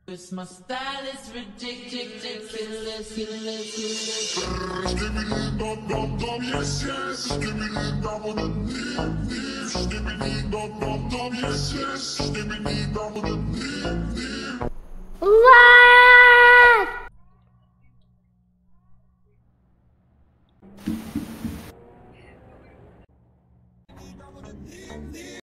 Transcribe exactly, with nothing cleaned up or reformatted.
My style is ridiculous, ridiculous, ridiculous. Skibidi dum dum dum, yes yes. Skibidi dum dum dum dum. Skibidi dum dum dum, yes yes. Skibidi dum dum dum dum. Влад!